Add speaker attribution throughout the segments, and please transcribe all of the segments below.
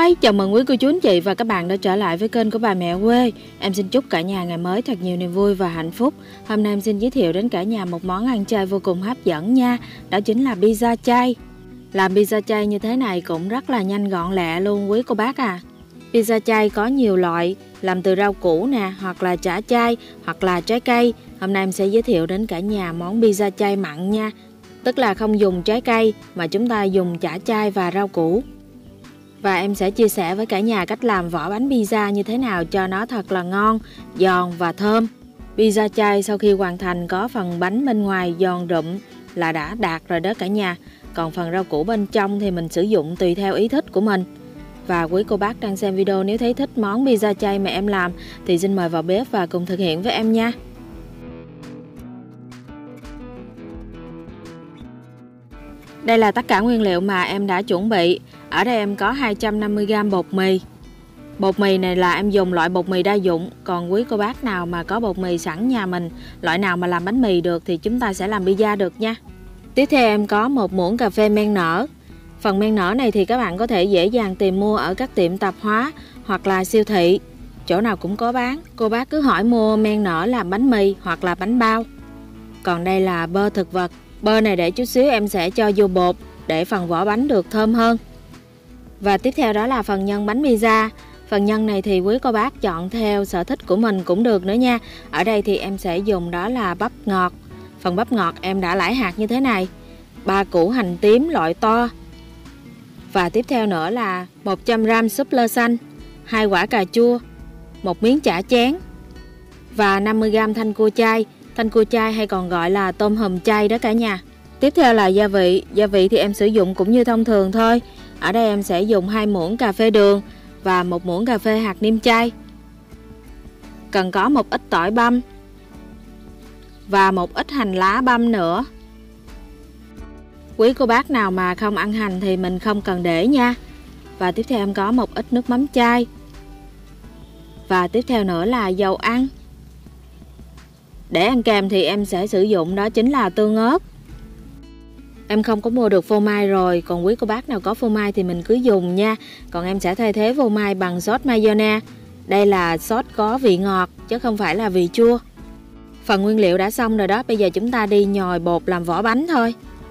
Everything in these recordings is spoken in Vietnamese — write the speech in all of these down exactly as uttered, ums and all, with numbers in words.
Speaker 1: Hi, chào mừng quý cô chú anh chị và các bạn đã trở lại với kênh của bà mẹ quê. Em xin chúc cả nhà ngày mới thật nhiều niềm vui và hạnh phúc. Hôm nay em xin giới thiệu đến cả nhà một món ăn chay vô cùng hấp dẫn nha. Đó chính là pizza chay. Làm pizza chay như thế này cũng rất là nhanh gọn lẹ luôn quý cô bác à. Pizza chay có nhiều loại, làm từ rau củ nè, hoặc là chả chay, hoặc là trái cây. Hôm nay em sẽ giới thiệu đến cả nhà món pizza chay mặn nha. Tức là không dùng trái cây mà chúng ta dùng chả chay và rau củ. Và em sẽ chia sẻ với cả nhà cách làm vỏ bánh pizza như thế nào cho nó thật là ngon, giòn và thơm. Pizza chay sau khi hoàn thành có phần bánh bên ngoài giòn rụm là đã đạt rồi đó cả nhà. Còn phần rau củ bên trong thì mình sử dụng tùy theo ý thích của mình. Và quý cô bác đang xem video nếu thấy thích món pizza chay mà em làm thì xin mời vào bếp và cùng thực hiện với em nha. Đây là tất cả nguyên liệu mà em đã chuẩn bị. Ở đây em có hai trăm năm mươi gam bột mì. Bột mì này là em dùng loại bột mì đa dụng. Còn quý cô bác nào mà có bột mì sẵn nhà mình, loại nào mà làm bánh mì được thì chúng ta sẽ làm pizza được nha. Tiếp theo em có một muỗng cà phê men nở. Phần men nở này thì các bạn có thể dễ dàng tìm mua ở các tiệm tạp hóa hoặc là siêu thị. Chỗ nào cũng có bán. Cô bác cứ hỏi mua men nở làm bánh mì hoặc là bánh bao. Còn đây là bơ thực vật. Bơ này để chút xíu em sẽ cho vô bột để phần vỏ bánh được thơm hơn. Và tiếp theo đó là phần nhân bánh pizza. Phần nhân này thì quý cô bác chọn theo sở thích của mình cũng được nữa nha. Ở đây thì em sẽ dùng đó là bắp ngọt. Phần bắp ngọt em đã lãi hạt như thế này. Ba củ hành tím loại to. Và tiếp theo nữa là một trăm gam súp lơ xanh, hai quả cà chua, một miếng chả chén và năm mươi gam thanh cua chay. Thanh cua chay hay còn gọi là tôm hùm chay đó cả nhà. Tiếp theo là gia vị. Gia vị thì em sử dụng cũng như thông thường thôi. Ở đây em sẽ dùng hai muỗng cà phê đường và một muỗng cà phê hạt nêm chay. Cần có một ít tỏi băm và một ít hành lá băm nữa. Quý cô bác nào mà không ăn hành thì mình không cần để nha. Và tiếp theo em có một ít nước mắm chai. Và tiếp theo nữa là dầu ăn. Để ăn kèm thì em sẽ sử dụng đó chính là tương ớt. Em không có mua được phô mai rồi, còn quý cô bác nào có phô mai thì mình cứ dùng nha. Còn em sẽ thay thế phô mai bằng sốt mayonnaise. Đây là sốt có vị ngọt chứ không phải là vị chua. Phần nguyên liệu đã xong rồi đó, bây giờ chúng ta đi nhồi bột làm vỏ bánh thôi.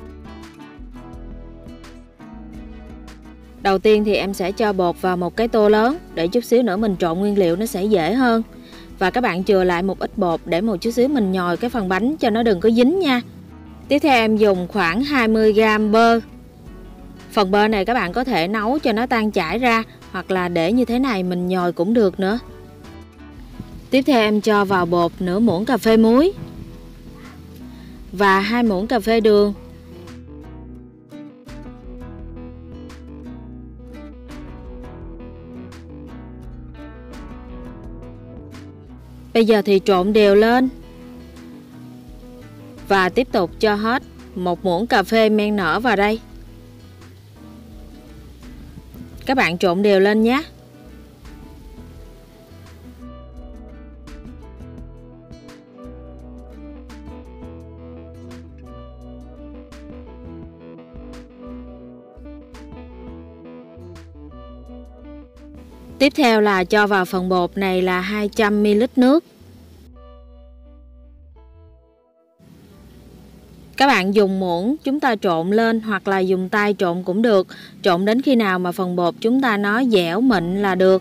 Speaker 1: Đầu tiên thì em sẽ cho bột vào một cái tô lớn, để chút xíu nữa mình trộn nguyên liệu nó sẽ dễ hơn. Và các bạn chừa lại một ít bột để một chút xíu mình nhồi cái phần bánh cho nó đừng có dính nha. Tiếp theo em dùng khoảng hai mươi gam bơ. Phần bơ này các bạn có thể nấu cho nó tan chảy ra, hoặc là để như thế này mình nhồi cũng được nữa. Tiếp theo em cho vào bột nửa muỗng cà phê muối và hai muỗng cà phê đường. Bây giờ thì trộn đều lên. Và tiếp tục cho hết một muỗng cà phê men nở vào đây. Các bạn trộn đều lên nhé. Tiếp theo là cho vào phần bột này là hai trăm mi li lít nước. Các bạn dùng muỗng chúng ta trộn lên hoặc là dùng tay trộn cũng được. Trộn đến khi nào mà phần bột chúng ta nó dẻo mịn là được.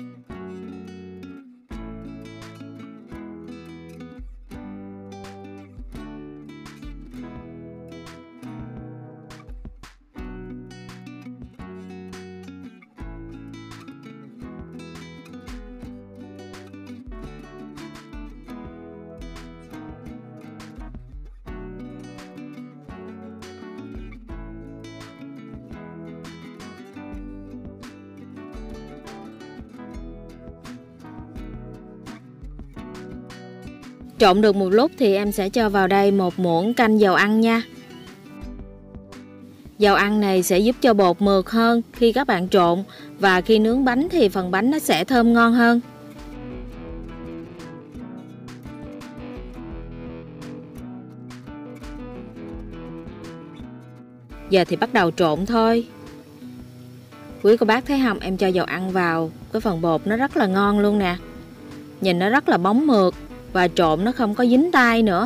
Speaker 1: Trộn được một lúc thì em sẽ cho vào đây một muỗng canh dầu ăn nha. Dầu ăn này sẽ giúp cho bột mượt hơn khi các bạn trộn, và khi nướng bánh thì phần bánh nó sẽ thơm ngon hơn. Giờ thì bắt đầu trộn thôi. Quý cô bác thấy không, em cho dầu ăn vào cái phần bột nó rất là ngon luôn nè. Nhìn nó rất là bóng mượt và trộn nó không có dính tay nữa.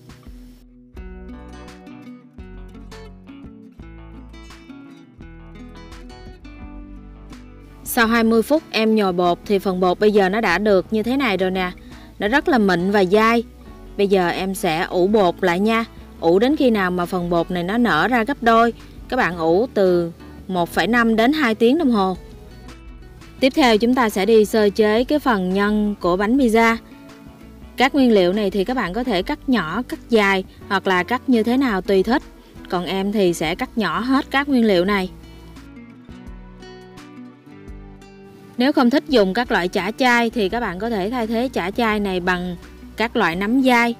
Speaker 1: Sau hai mươi phút em nhồi bột thì phần bột bây giờ nó đã được như thế này rồi nè. Nó rất là mịn và dai. Bây giờ em sẽ ủ bột lại nha. Ủ đến khi nào mà phần bột này nó nở ra gấp đôi. Các bạn ủ từ một phẩy năm đến hai tiếng đồng hồ. Tiếp theo chúng ta sẽ đi sơ chế cái phần nhân của bánh pizza. Các nguyên liệu này thì các bạn có thể cắt nhỏ, cắt dài hoặc là cắt như thế nào tùy thích. Còn em thì sẽ cắt nhỏ hết các nguyên liệu này. Nếu không thích dùng các loại chả chay thì các bạn có thể thay thế chả chay này bằng các loại nấm dai.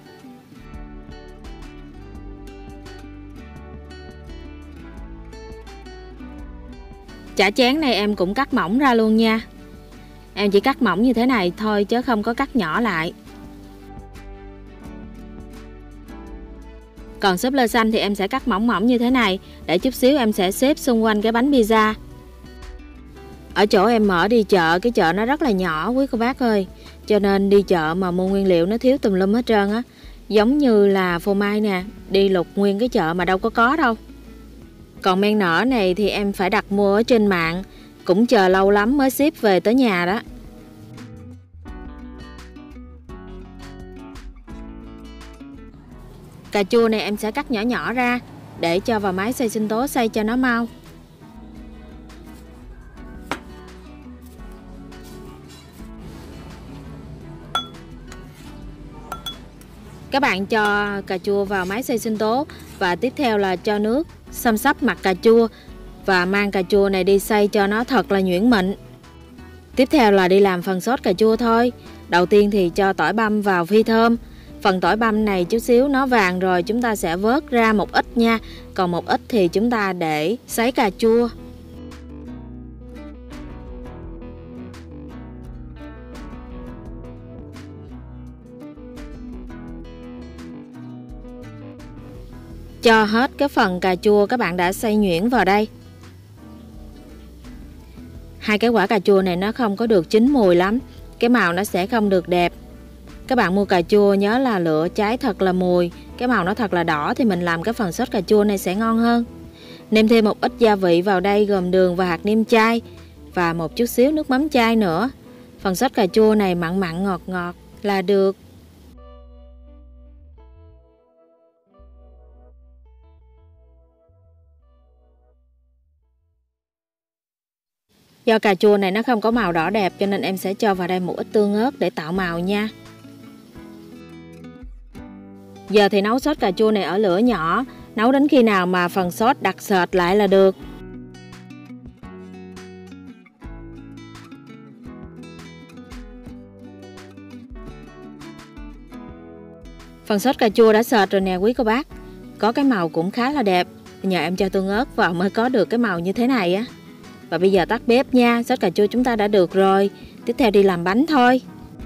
Speaker 1: Chả chén này em cũng cắt mỏng ra luôn nha. Em chỉ cắt mỏng như thế này thôi chứ không có cắt nhỏ lại. Còn súp lơ xanh thì em sẽ cắt mỏng mỏng như thế này. Để chút xíu em sẽ xếp xung quanh cái bánh pizza. Ở chỗ em mở đi chợ, cái chợ nó rất là nhỏ quý cô bác ơi. Cho nên đi chợ mà mua nguyên liệu nó thiếu tùm lum hết trơn á. Giống như là phô mai nè, đi lục nguyên cái chợ mà đâu có có đâu. Còn men nở này thì em phải đặt mua ở trên mạng. Cũng chờ lâu lắm mới ship về tới nhà đó. Cà chua này em sẽ cắt nhỏ nhỏ ra để cho vào máy xay sinh tố xay cho nó mau. Các bạn cho cà chua vào máy xay sinh tố và tiếp theo là cho nước xăm xắp mặt cà chua và mang cà chua này đi xay cho nó thật là nhuyễn mịn. Tiếp theo là đi làm phần sốt cà chua thôi. Đầu tiên thì cho tỏi băm vào phi thơm. Phần tỏi băm này chút xíu nó vàng rồi chúng ta sẽ vớt ra một ít nha. Còn một ít thì chúng ta để sấy cà chua. Cho hết cái phần cà chua các bạn đã xay nhuyễn vào đây. Hai cái quả cà chua này nó không có được chín mùi lắm. Cái màu nó sẽ không được đẹp. Các bạn mua cà chua nhớ là lựa trái thật là mùi. Cái màu nó thật là đỏ thì mình làm cái phần sốt cà chua này sẽ ngon hơn. Nêm thêm một ít gia vị vào đây gồm đường và hạt nêm chay. Và một chút xíu nước mắm chay nữa. Phần sốt cà chua này mặn mặn ngọt ngọt là được. Do cà chua này nó không có màu đỏ đẹp cho nên em sẽ cho vào đây một ít tương ớt để tạo màu nha. Giờ thì nấu sốt cà chua này ở lửa nhỏ, nấu đến khi nào mà phần sốt đặc sệt lại là được. Phần sốt cà chua đã sệt rồi nè quý cô bác. Có cái màu cũng khá là đẹp. Nhờ em cho tương ớt vào mới có được cái màu như thế này á. Và bây giờ tắt bếp nha, sốt cà chua chúng ta đã được rồi. Tiếp theo đi làm bánh thôi.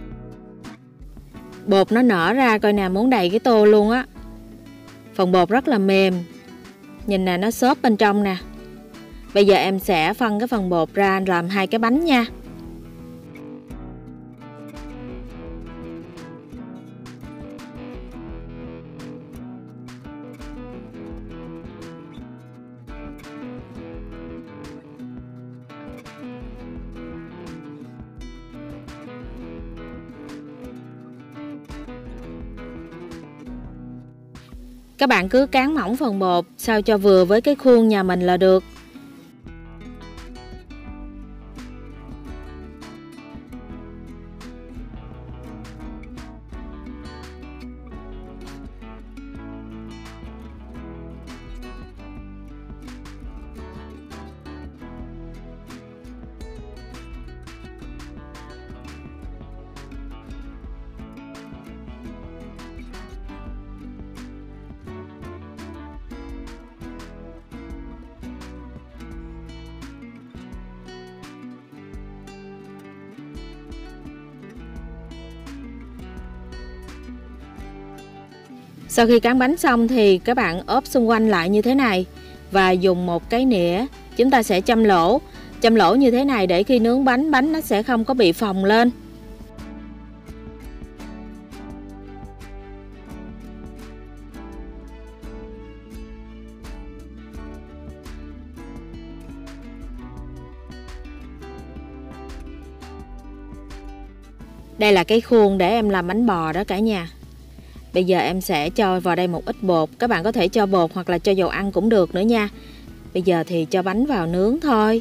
Speaker 1: Bột nó nở ra coi nè, muốn đầy cái tô luôn á. Phần bột rất là mềm. Nhìn nè, nó xốp bên trong nè. Bây giờ em sẽ phân cái phần bột ra làm hai cái bánh nha. Các bạn cứ cán mỏng phần bột sao cho vừa với cái khuôn nhà mình là được. Sau khi cán bánh xong thì các bạn ốp xung quanh lại như thế này và dùng một cái nĩa chúng ta sẽ châm lỗ. Châm lỗ như thế này để khi nướng bánh, bánh nó sẽ không có bị phồng lên. Đây là cái khuôn để em làm bánh bò đó cả nhà. Bây giờ em sẽ cho vào đây một ít bột. Các bạn có thể cho bột hoặc là cho dầu ăn cũng được nữa nha. Bây giờ thì cho bánh vào nướng thôi.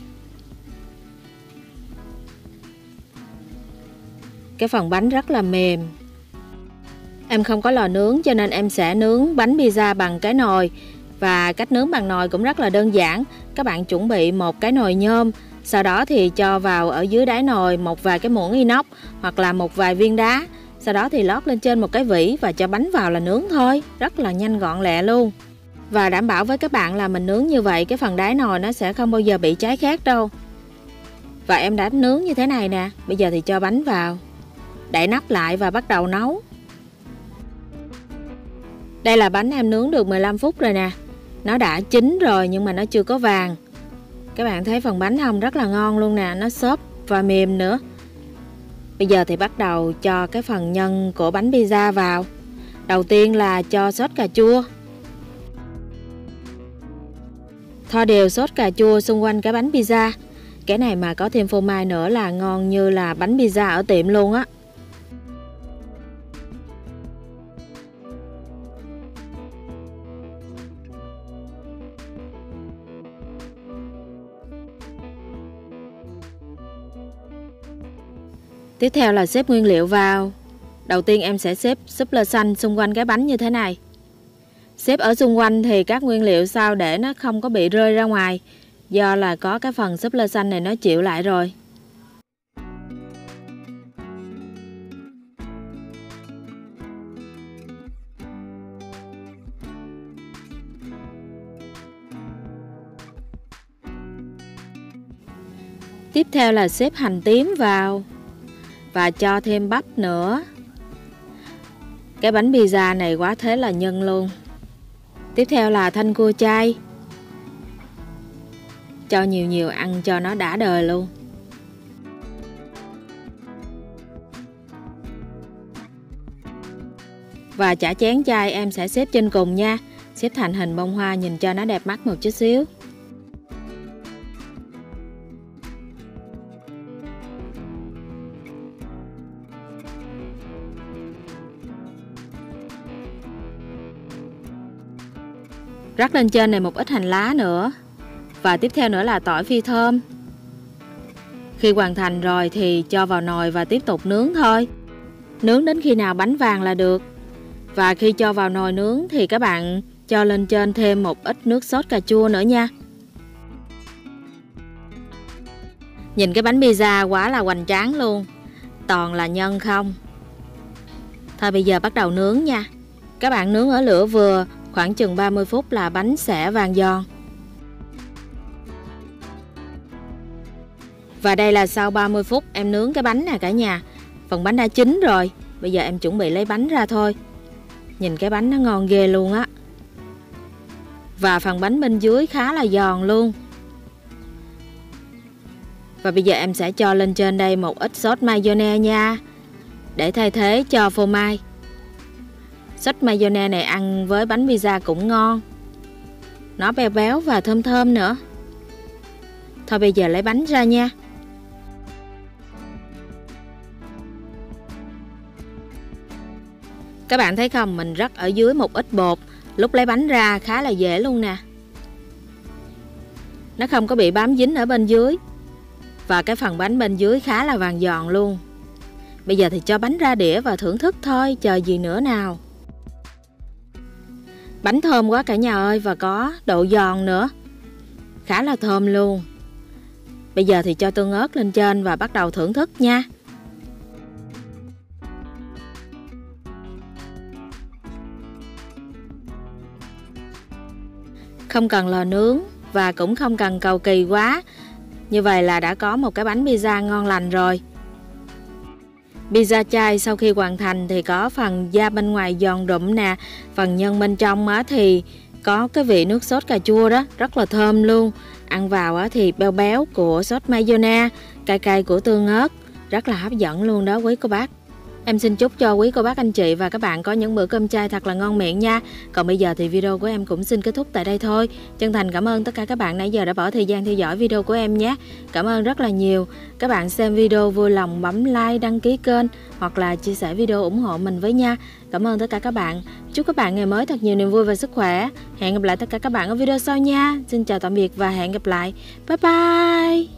Speaker 1: Cái phần bánh rất là mềm. Em không có lò nướng cho nên em sẽ nướng bánh pizza bằng cái nồi. Và cách nướng bằng nồi cũng rất là đơn giản. Các bạn chuẩn bị một cái nồi nhôm. Sau đó thì cho vào ở dưới đáy nồi một vài cái muỗng inox hoặc là một vài viên đá. Sau đó thì lót lên trên một cái vỉ và cho bánh vào là nướng thôi. Rất là nhanh gọn lẹ luôn. Và đảm bảo với các bạn là mình nướng như vậy cái phần đáy nồi nó sẽ không bao giờ bị cháy khét đâu. Và em đã nướng như thế này nè. Bây giờ thì cho bánh vào, đậy nắp lại và bắt đầu nấu. Đây là bánh em nướng được mười lăm phút rồi nè. Nó đã chín rồi nhưng mà nó chưa có vàng. Các bạn thấy phần bánh không? Rất là ngon luôn nè. Nó xốp và mềm nữa. Bây giờ thì bắt đầu cho cái phần nhân của bánh pizza vào. Đầu tiên là cho sốt cà chua. Thoa đều sốt cà chua xung quanh cái bánh pizza. Cái này mà có thêm phô mai nữa là ngon như là bánh pizza ở tiệm luôn á. Tiếp theo là xếp nguyên liệu vào. Đầu tiên em sẽ xếp súp lơ xanh xung quanh cái bánh như thế này. Xếp ở xung quanh thì các nguyên liệu sao để nó không có bị rơi ra ngoài. Do là có cái phần súp lơ xanh này nó chịu lại rồi. Tiếp theo là xếp hành tím vào. Và cho thêm bắp nữa. Cái bánh pizza này quá thế là nhân luôn. Tiếp theo là thanh cua chay. Cho nhiều nhiều ăn cho nó đã đời luôn. Và chả chén chay em sẽ xếp trên cùng nha. Xếp thành hình bông hoa nhìn cho nó đẹp mắt một chút xíu. Rắc lên trên này một ít hành lá nữa. Và tiếp theo nữa là tỏi phi thơm. Khi hoàn thành rồi thì cho vào nồi và tiếp tục nướng thôi. Nướng đến khi nào bánh vàng là được. Và khi cho vào nồi nướng thì các bạn cho lên trên thêm một ít nước sốt cà chua nữa nha. Nhìn cái bánh pizza quá là hoành tráng luôn. Toàn là nhân không. Thôi bây giờ bắt đầu nướng nha. Các bạn nướng ở lửa vừa. Khoảng chừng ba mươi phút là bánh sẽ vàng giòn. Và đây là sau ba mươi phút em nướng cái bánh nè cả nhà. Phần bánh đã chín rồi. Bây giờ em chuẩn bị lấy bánh ra thôi. Nhìn cái bánh nó ngon ghê luôn á. Và phần bánh bên dưới khá là giòn luôn. Và bây giờ em sẽ cho lên trên đây một ít sốt mayonnaise nha. Để thay thế cho phô mai. Sốt mayonnaise này ăn với bánh pizza cũng ngon. Nó béo béo và thơm thơm nữa. Thôi bây giờ lấy bánh ra nha. Các bạn thấy không, mình rắc ở dưới một ít bột. Lúc lấy bánh ra khá là dễ luôn nè. Nó không có bị bám dính ở bên dưới. Và cái phần bánh bên dưới khá là vàng giòn luôn. Bây giờ thì cho bánh ra đĩa và thưởng thức thôi. Chờ gì nữa nào. Bánh thơm quá cả nhà ơi. Và có độ giòn nữa. Khá là thơm luôn. Bây giờ thì cho tương ớt lên trên và bắt đầu thưởng thức nha. Không cần lò nướng và cũng không cần cầu kỳ quá. Như vậy là đã có một cái bánh pizza ngon lành rồi. Pizza chay sau khi hoàn thành thì có phần da bên ngoài giòn rụm nè. Phần nhân bên trong á thì có cái vị nước sốt cà chua đó, rất là thơm luôn. Ăn vào á thì béo béo của sốt mayonnaise, cay cay của tương ớt, rất là hấp dẫn luôn đó quý cô bác. Em xin chúc cho quý cô bác anh chị và các bạn có những bữa cơm chay thật là ngon miệng nha. Còn bây giờ thì video của em cũng xin kết thúc tại đây thôi. Chân thành cảm ơn tất cả các bạn nãy giờ đã bỏ thời gian theo dõi video của em nhé. Cảm ơn rất là nhiều. Các bạn xem video vui lòng bấm like, đăng ký kênh hoặc là chia sẻ video ủng hộ mình với nha. Cảm ơn tất cả các bạn. Chúc các bạn ngày mới thật nhiều niềm vui và sức khỏe. Hẹn gặp lại tất cả các bạn ở video sau nha. Xin chào tạm biệt và hẹn gặp lại. Bye bye.